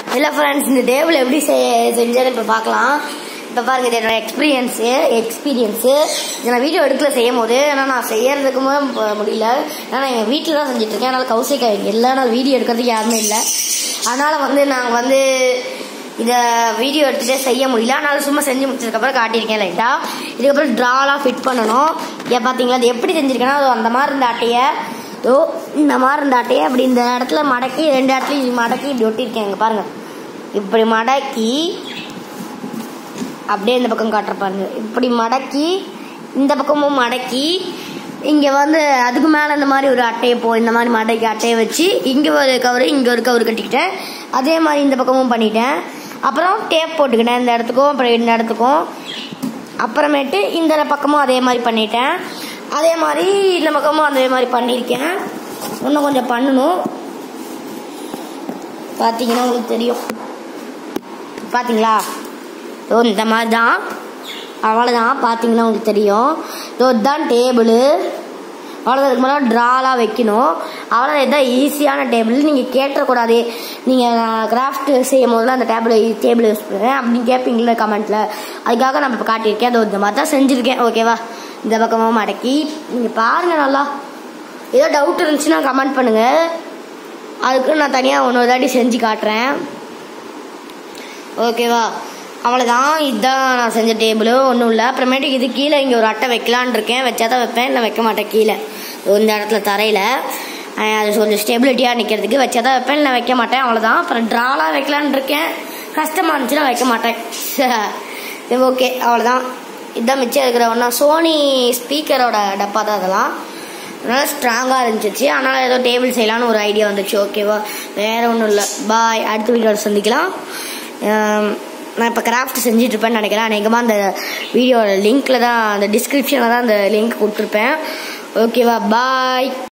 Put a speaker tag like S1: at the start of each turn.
S1: Hello friends, இந்த table எப்படி செஞ்சேன்னு இப்போ பார்க்கலாம். இப்போ பாருங்க, இது என்னோட எக்ஸ்பீரியன்ஸ் இதை நான் வீடியோ எடுக்கல செய்யும் போது. ஆனால் நான் செய்யறதுக்கு முடியல. ஏன்னா நான் எங்கள் வீட்டில் தான் செஞ்சுட்டு இருக்கேன். அதனால் கௌசிகா எல்லா நாள் வீடியோ எடுக்கிறதுக்கு யாருமே இல்லை. அதனால் நாங்கள் இதை வீடியோ எடுத்துகிட்டே செய்ய முடியல. அதனால சும்மா செஞ்சு முடிச்சதுக்கப்புறம் காட்டியிருக்கேன் லைட்டாக. இதுக்கப்புறம் ட்ராலாம் ஃபிட் பண்ணணும். ஏன் பார்த்தீங்களா, அது எப்படி செஞ்சுருக்கேன்னா, அது அந்த மாதிரி இருந்த அட்டையை இந்த மாதிரி இருந்த அட்டையை அப்படி இந்த இடத்துல மடக்கி 2 இடத்துலையும் மடக்கி இப்படி ஒட்டியிருக்கேன். இங்கே பாருங்கள், இப்படி மடக்கி அப்படியே இந்த பக்கம் காட்டுற பாருங்க. இப்படி மடக்கி இந்த பக்கமும் மடக்கி இங்கே அதுக்கு மேலே இந்த மாதிரி ஒரு அட்டையை இந்த மாதிரி மடக்கி அட்டையை வச்சு இங்கே ஒரு கவரு இங்கே ஒரு கவரு கட்டிக்கிட்டேன். அதே மாதிரி இந்த பக்கமும் பண்ணிட்டேன். அப்புறம் டேப் போட்டுக்கிட்டேன் இந்த இடத்துக்கும் அப்புறம் இந்த இடத்துக்கும். அப்புறமேட்டு இந்த பக்கமும் அதே மாதிரி பண்ணிட்டேன். அதே மாதிரி இந்த பக்கமும் அதே மாதிரி பண்ணியிருக்கேன். இன்னும் கொஞ்சம் பண்ணணும். பார்த்தீங்கன்னா உங்களுக்கு தெரியும். பார்த்தீங்களா, இந்த மாதிரி தான். அவ்வளோதான். பார்த்தீங்கன்னா உங்களுக்கு தெரியும். இதுதான் டேபிள். அவ்வளோதான். இதுக்கு மேலே ட்ராலாம் வைக்கணும். அவ்வளோதான். இதுதான் ஈஸியான டேபிள். நீங்கள் கேட்டக்கூடாது, நீங்கள் கிராஃப்ட் செய்யும் போதெல்லாம் அந்த டேபிள் யூஸ் பண்ணுறேன் அப்படின்னு கேட்பீங்களா கமெண்ட்டில். அதுக்காக நான் இப்போ காட்டியிருக்கேன். அது இந்த மாதிரி தான் செஞ்சுருக்கேன். ஓகேவா, இந்த பக்கமாக மடக்கி நீங்கள் பாருங்கள். நல்லா ஏதோ டவுட் இருந்துச்சுன்னா கமெண்ட் பண்ணுங்கள். அதுக்கு நான் தனியாக ஒன்று தாட்டி செஞ்சு காட்டுறேன். ஓகேவா, அவ்வளோதான். இதுதான் நான் செஞ்ச டேபிள். ஒன்றும் இல்லை. அப்புறமேட்டுக்கு இது கீழே இங்கே ஒரு அட்டை வைக்கலான் இருக்கேன். வச்சா தான் வைப்பேன், இல்லை வைக்க மாட்டேன். கீழே இந்த இடத்துல தரையில் அது கொஞ்சம் ஸ்டெபிலிட்டியாக நிற்கிறதுக்கு வச்சா தான் வைப்பேன், இல்லை வைக்க மாட்டேன். அவ்வளோதான். அப்புறம் ட்ராலாம் வைக்கலான் இருக்கேன். கஷ்டமாக இருந்துச்சுன்னா வைக்க மாட்டேன். ஓகே, அவ்வளோதான். இதுதான் மிச்சம் இருக்கிற ஒன்றா சோனி ஸ்பீக்கரோட டப்பா தான் அதெல்லாம். அதனால் ஸ்ட்ராங்காக இருந்துச்சு. அதனால் ஏதோ டேபிள் செய்யலான்னு ஒரு ஐடியா வந்துச்சு. ஓகேவா, வேறு ஒன்றும் இல்லை. பாய். அடுத்த வீடியோவில் சந்திக்கலாம். நான் இப்போ கிராஃப்ட் செஞ்சிட்ருப்பேன்னு நினைக்கிறேன். அநேகமாக அந்த வீடியோட லிங்க்கில் தான், அந்த டிஸ்கிரிப்ஷனில் தான் அந்த லிங்க் கொடுத்துருப்பேன். ஓகேவா, பாய்.